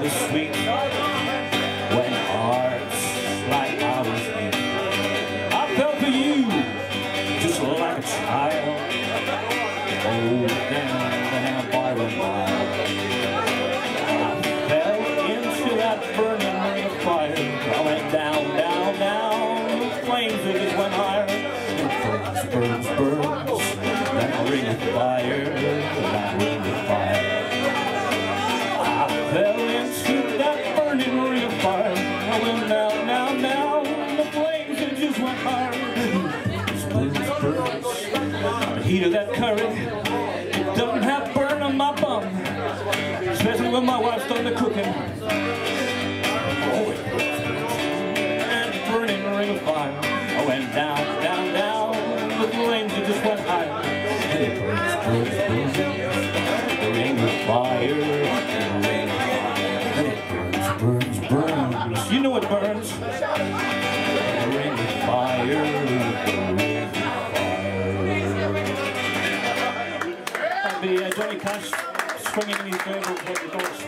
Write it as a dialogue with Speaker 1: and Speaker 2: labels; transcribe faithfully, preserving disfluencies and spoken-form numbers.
Speaker 1: was sweet when hearts like ours meet. I felt for you just like a child. Oh, then, then I borrowed mine. I fell into that burning ring of fire. I went down, down, down. The flames they just went higher. It burns, burns, burns. That ring of fire, that ring of fire. I fell into that burning ring of fire. I went down, down, down. The flames they just went higher. Burns, burns. The heat of that curry doesn't have burn on my bum, especially when my wife started cooking. Oh, it burns, and burning ring of fire. I went down, down, down. The flames it just went higher. And it burns, burns, burns. The ring of fire, the ring of fire. And it burns, burns, burns. You know it burns. The ring of fire, the ring of fire. The uh, Johnny Cash swinging in his girdle.